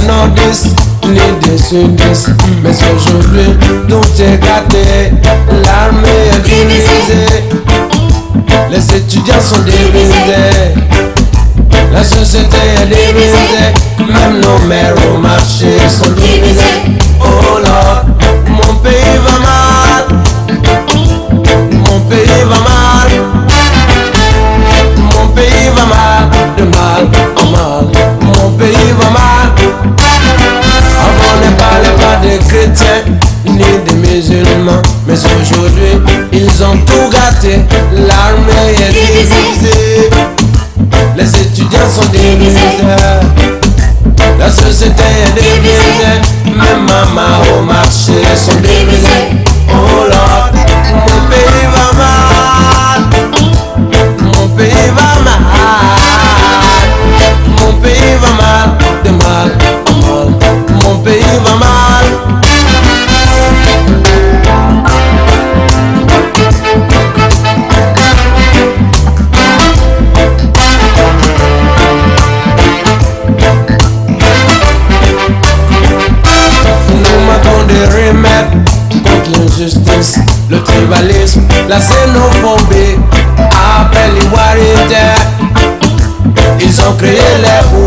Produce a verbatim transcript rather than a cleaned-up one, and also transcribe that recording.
nordistes, ni des sudistes. Mais aujourd'hui, tout est gâté. L'armée est divisée. Les étudiants sont divisés. La société est divisée. Même nos mères au marché sont divisées. Oh Lord, mon pays va mal. Mon pays va mal. Mon pays va mal. De mal en mal. Mon pays va mal. Avant ne parlait pas des chrétiens ni des musulmans. Mais aujourd'hui, ils ont tout gâté. L'armée est divisée. Les étudiants sont divisés. La société est divisée. Même maman au marché sont divisés. Oh Lord, mon pays va mal. Mon pays va mal. Mon pays va mal. De mal en mal. Mon pays va mal. Contre l'injustice, le tribalisme, la xénophobie, appelle l'ivoirité. Ils ont créé les